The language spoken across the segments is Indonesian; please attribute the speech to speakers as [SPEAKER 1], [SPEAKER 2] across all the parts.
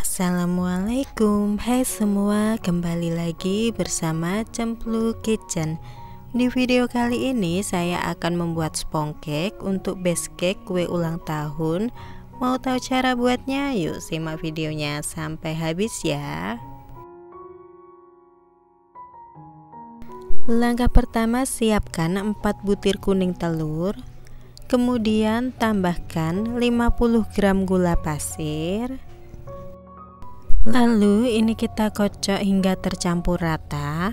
[SPEAKER 1] Assalamualaikum, hai semua, kembali lagi bersama Cempluk Kitchen. Di video kali ini saya akan membuat spong cake untuk base cake kue ulang tahun. Mau tahu cara buatnya? Yuk simak videonya sampai habis ya. Langkah pertama, siapkan 4 butir kuning telur. Kemudian tambahkan 50 gram gula pasir. Lalu ini kita kocok hingga tercampur rata.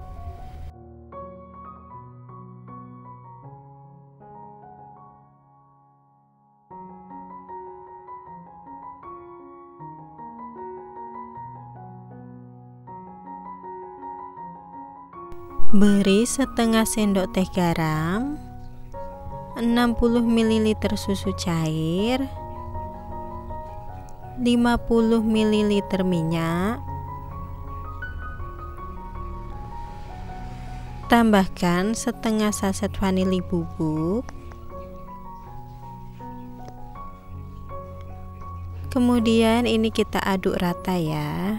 [SPEAKER 1] Beri setengah sendok teh garam, 60 ml susu cair, 50 ml minyak, tambahkan setengah saset vanili bubuk, kemudian ini kita aduk rata ya.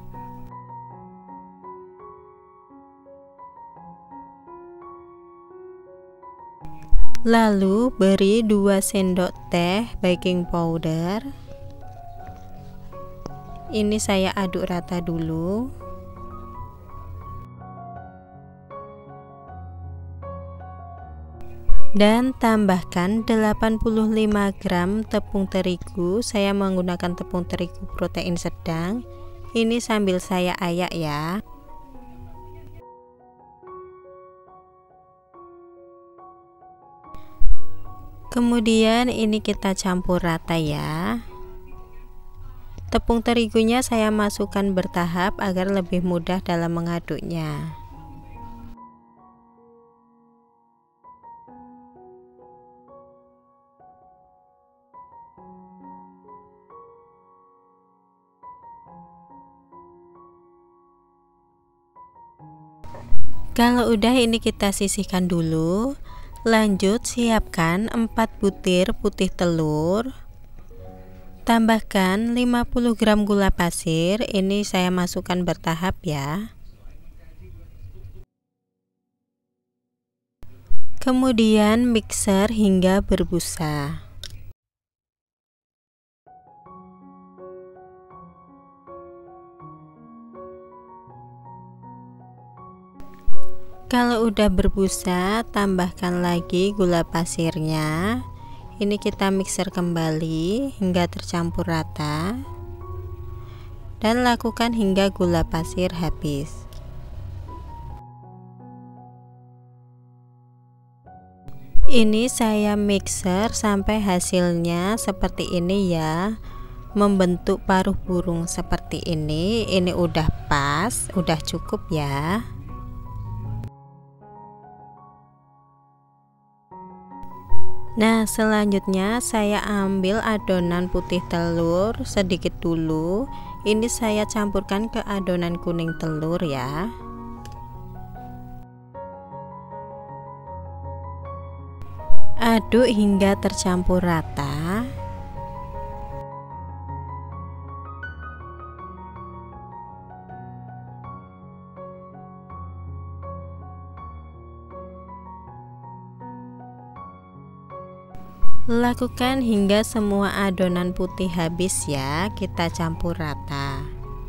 [SPEAKER 1] Lalu beri 2 sendok teh baking powder. Ini saya aduk rata dulu. Dan tambahkan 85 gram tepung terigu. Saya menggunakan tepung terigu protein sedang. Ini sambil saya ayak ya. Kemudian ini kita campur rata ya. Tepung terigunya saya masukkan bertahap agar lebih mudah dalam mengaduknya. Kalau udah ini kita sisihkan dulu. Lanjut siapkan 4 butir putih telur. Tambahkan 50 gram gula pasir. Ini saya masukkan bertahap ya. Kemudian mixer hingga berbusa. Kalau udah berbusa, tambahkan lagi gula pasirnya. Ini kita mixer kembali hingga tercampur rata dan lakukan hingga gula pasir habis. Ini saya mixer sampai hasilnya seperti ini ya, membentuk paruh burung seperti ini. Ini udah pas, udah cukup ya. Nah, selanjutnya saya ambil adonan putih telur sedikit dulu. Ini saya campurkan ke adonan kuning telur ya. Aduk hingga tercampur rata. Lakukan hingga semua adonan putih habis ya, kita campur rata.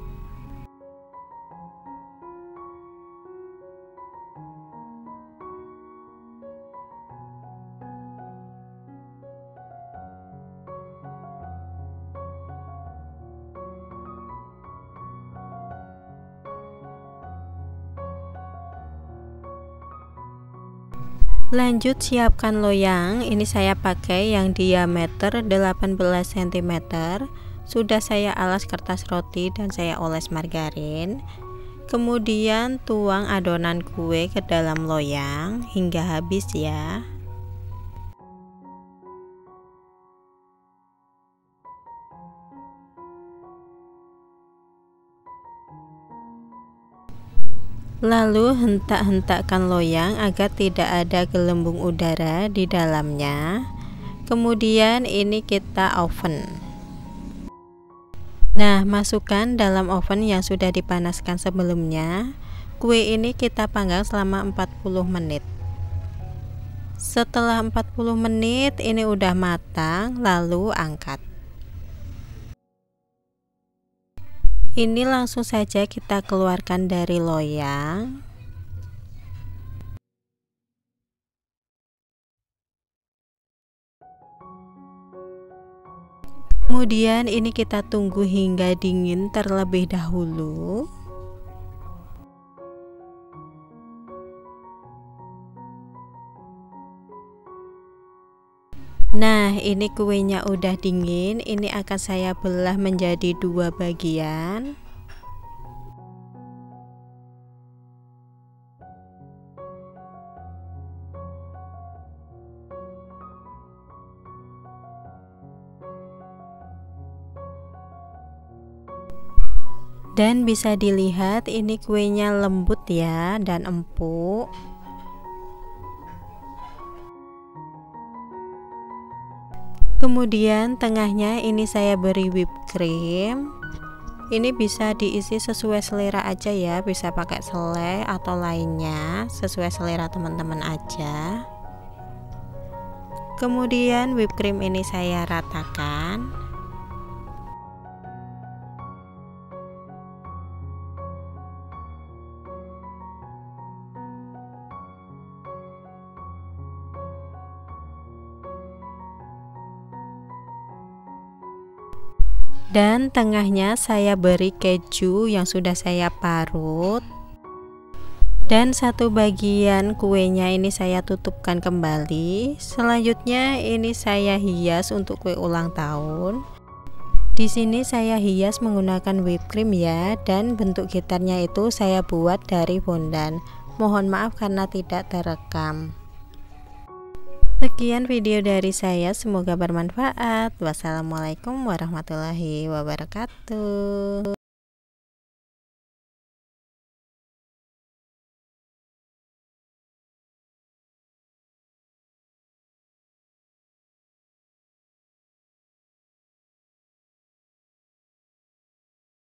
[SPEAKER 1] Lanjut siapkan loyang. Ini saya pakai yang diameter 18 cm. Sudah saya alas kertas roti dan saya oles margarin. Kemudian tuang adonan kue ke dalam loyang hingga habis ya. Lalu hentak-hentakkan loyang agar tidak ada gelembung udara di dalamnya. Kemudian ini kita oven. Nah, masukkan dalam oven yang sudah dipanaskan sebelumnya. Kue ini kita panggang selama 40 menit. Setelah 40 menit ini udah matang, lalu angkat. Ini langsung saja kita keluarkan dari loyang. Kemudian ini kita tunggu hingga dingin terlebih dahulu. Nah, ini kuenya udah dingin. Ini akan saya belah menjadi 2 bagian. Dan bisa dilihat ini kuenya lembut ya dan empuk. Kemudian tengahnya ini saya beri whipped cream. Ini bisa diisi sesuai selera aja ya, bisa pakai selai atau lainnya, sesuai selera teman-teman aja. Kemudian whipped cream ini saya ratakan. Dan tengahnya saya beri keju yang sudah saya parut. Dan satu bagian kuenya ini saya tutupkan kembali. Selanjutnya ini saya hias untuk kue ulang tahun. Di sini saya hias menggunakan whipped cream ya, dan bentuk gitarnya itu saya buat dari fondan. Mohon maaf karena tidak terekam. Sekian video dari saya, semoga bermanfaat. Wassalamualaikum warahmatullahi wabarakatuh.